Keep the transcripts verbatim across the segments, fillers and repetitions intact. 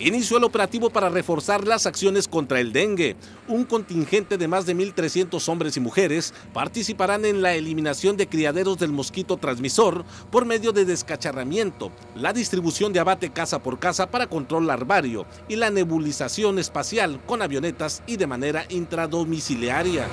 inició el operativo para reforzar las acciones contra el dengue. Un contingente de más de mil trescientos hombres y mujeres participarán en la eliminación de criaderos del mosquito transmisor por medio de descacharramiento, la distribución de abate casa por casa para control larvario y la nebulización espacial con avionetas y de manera intradomiciliaria.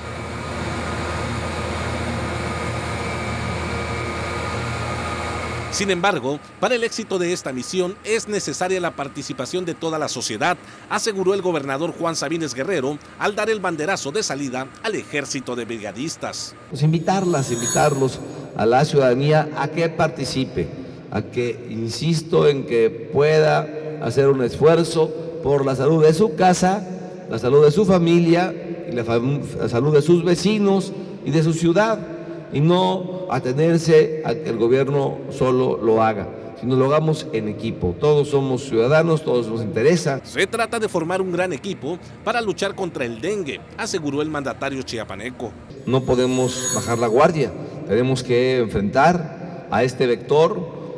Sin embargo, para el éxito de esta misión es necesaria la participación de toda la sociedad, aseguró el gobernador Juan Sabines Guerrero al dar el banderazo de salida al ejército de brigadistas. Pues invitarlas, invitarlos a la ciudadanía a que participe, a que, insisto, en que pueda hacer un esfuerzo por la salud de su casa, la salud de su familia y la, la salud de sus vecinos y de su ciudad, y no atenerse a que el gobierno solo lo haga, sino lo hagamos en equipo. Todos somos ciudadanos, todos nos interesa. Se trata de formar un gran equipo para luchar contra el dengue, aseguró el mandatario chiapaneco. No podemos bajar la guardia, tenemos que enfrentar a este vector,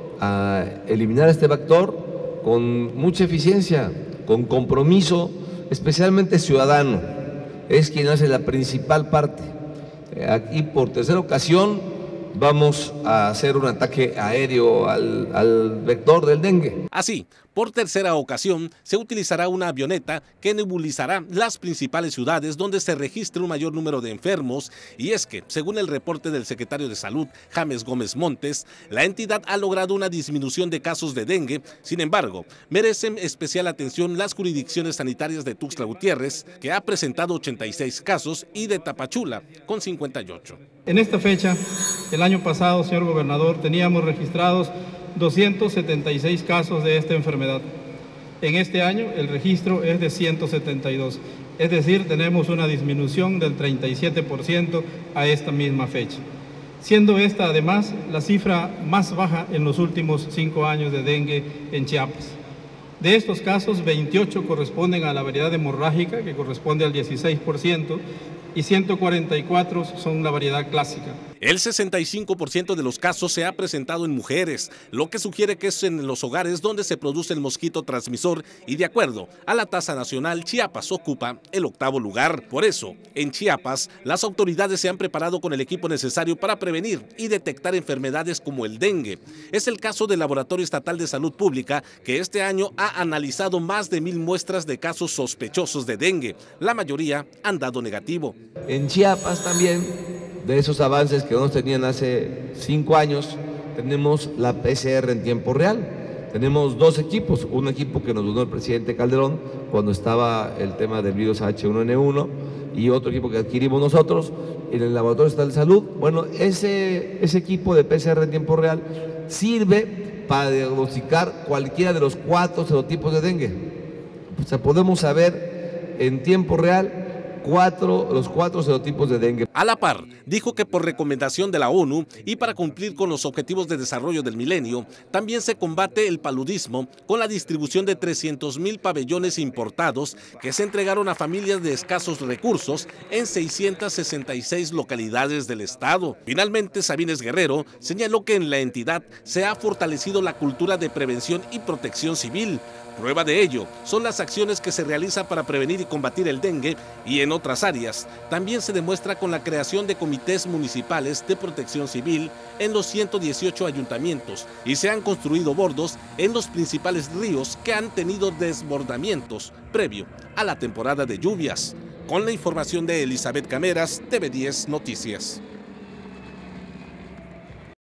a eliminar este vector con mucha eficiencia, con compromiso, especialmente ciudadano. Es quien hace la principal parte. Aquí por tercera ocasión vamos a hacer un ataque aéreo al, al vector del dengue. Así, por tercera ocasión se utilizará una avioneta que nebulizará las principales ciudades donde se registre un mayor número de enfermos, y es que, según el reporte del secretario de Salud, James Gómez Montes, la entidad ha logrado una disminución de casos de dengue. Sin embargo, merecen especial atención las jurisdicciones sanitarias de Tuxtla Gutiérrez, que ha presentado ochenta y seis casos, y de Tapachula, con cincuenta y ocho. En esta fecha, el año pasado, señor gobernador, teníamos registrados doscientos setenta y seis casos de esta enfermedad. En este año el registro es de ciento setenta y dos, es decir, tenemos una disminución del treinta y siete por ciento a esta misma fecha, siendo esta además la cifra más baja en los últimos cinco años de dengue en Chiapas. De estos casos, veintiocho corresponden a la variedad hemorrágica, que corresponde al dieciséis por ciento, y ciento cuarenta y cuatro son la variedad clásica. El sesenta y cinco por ciento de los casos se ha presentado en mujeres, lo que sugiere que es en los hogares donde se produce el mosquito transmisor, y de acuerdo a la tasa nacional, Chiapas ocupa el octavo lugar. Por eso, en Chiapas, las autoridades se han preparado con el equipo necesario para prevenir y detectar enfermedades como el dengue. Es el caso del Laboratorio Estatal de Salud Pública, que este año ha analizado más de mil muestras de casos sospechosos de dengue. La mayoría han dado negativo. En Chiapas también, de esos avances que no tenían hace cinco años, tenemos la P C R en tiempo real. Tenemos dos equipos, un equipo que nos donó el presidente Calderón cuando estaba el tema del virus H uno N uno y otro equipo que adquirimos nosotros en el Laboratorio Estatal de Salud. Bueno, ese, ese equipo de P C R en tiempo real sirve para diagnosticar cualquiera de los cuatro serotipos de dengue. O sea, podemos saber en tiempo real Cuatro, los cuatro serotipos de dengue. A la par, dijo que por recomendación de la ONU y para cumplir con los objetivos de desarrollo del milenio, también se combate el paludismo con la distribución de trescientos mil pabellones importados que se entregaron a familias de escasos recursos en seiscientas sesenta y seis localidades del estado. Finalmente, Sabines Guerrero señaló que en la entidad se ha fortalecido la cultura de prevención y protección civil. Prueba de ello son las acciones que se realizan para prevenir y combatir el dengue, y en otras áreas también se demuestra con la creación de comités municipales de protección civil en los ciento dieciocho ayuntamientos, y se han construido bordos en los principales ríos que han tenido desbordamientos previo a la temporada de lluvias. Con la información de Elizabeth Cameras, T V diez Noticias.